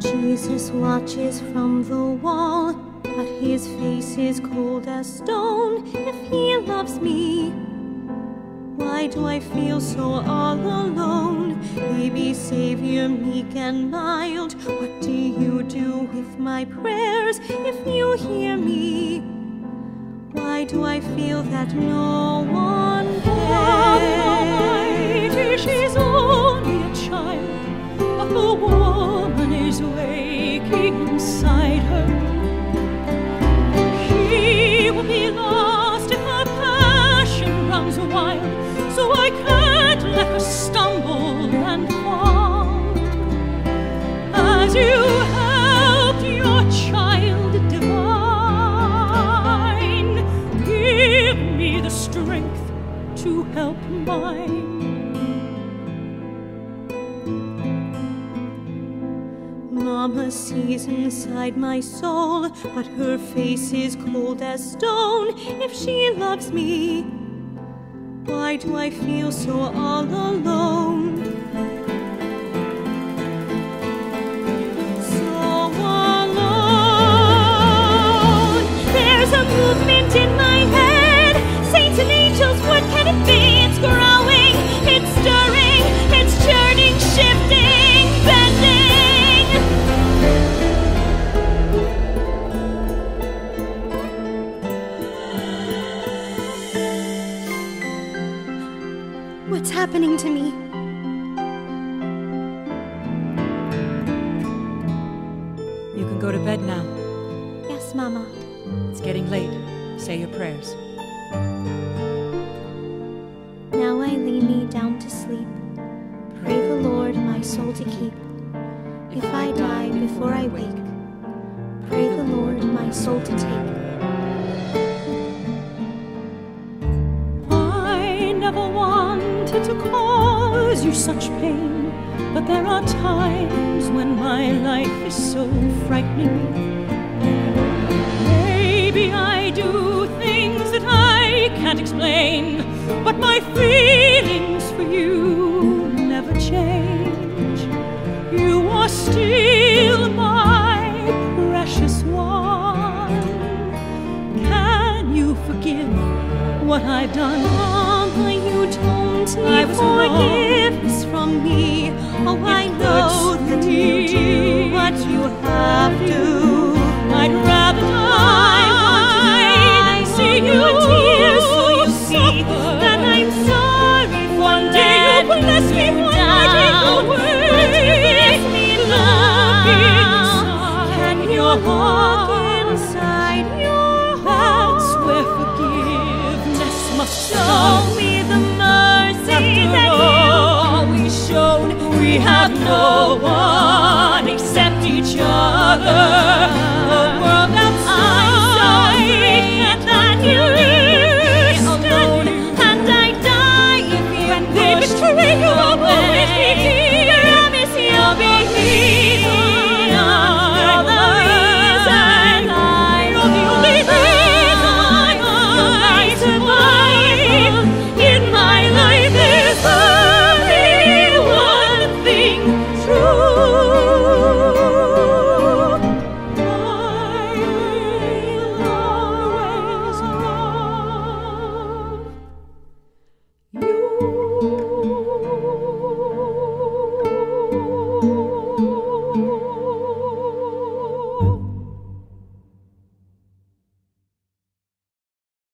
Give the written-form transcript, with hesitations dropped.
Jesus watches from the wall, but his face is cold as stone. If he loves me, why do I feel so all alone? Baby Savior, meek and mild, what do you do with my prayers? If you hear me, why do I feel that no one cares? She's only a child, but the woman is waking inside her. She will be lost if her passion runs wild, so I can't let her stumble and fall. As you helped your child divine, give me the strength to help mine. Mama sees inside my soul, but her face is cold as stone. If she loves me, why do I feel so all alone? So alone. There's a movement in my head. Saints and angels, what can it be? It's growing, it's stirring, it's churning, shifting, bending. What's happening to me? You can go to bed now. Yes, Mama. It's getting late. Say your prayers. Now I lay me down to sleep. Pray the Lord my soul to keep. If I die before I wake, pray the Lord my soul to take. I never wanted to cause you such pain, but there are times when my life is so frightening. Maybe I do things that I can't explain, but my feelings for you never change. You are still my precious one. Can you forgive what I've done? Mama, you don't I need was wrong. forgiveness from me. Oh, I know that you do what you have to. I'd rather die than see you tears, so you see suffer. that I'm sorry for One day you bless me, one day take away. Look inside. Can you look inside your heart? That's where forgiveness must Show start. me the mercy After that all we showed, we have no one.